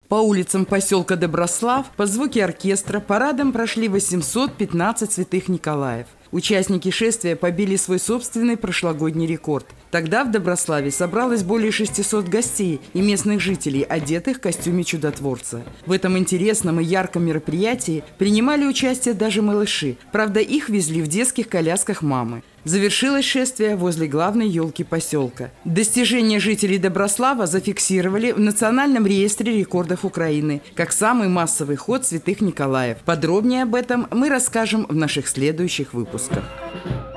По улицам поселка Доброслав под звуки оркестра парадом прошли 815 святых Николаев. Участники шествия побили свой собственный прошлогодний рекорд. Тогда в Доброславе собралось более 600 гостей и местных жителей, одетых в костюме чудотворца. В этом интересном и ярком мероприятии принимали участие даже малыши. Правда, их везли в детских колясках мамы. Завершилось шествие возле главной елки поселка. Достижения жителей Доброслава зафиксировали в Национальном реестре рекордов Украины как самый массовый ход святых Николаев. Подробнее об этом мы расскажем в наших следующих выпусках.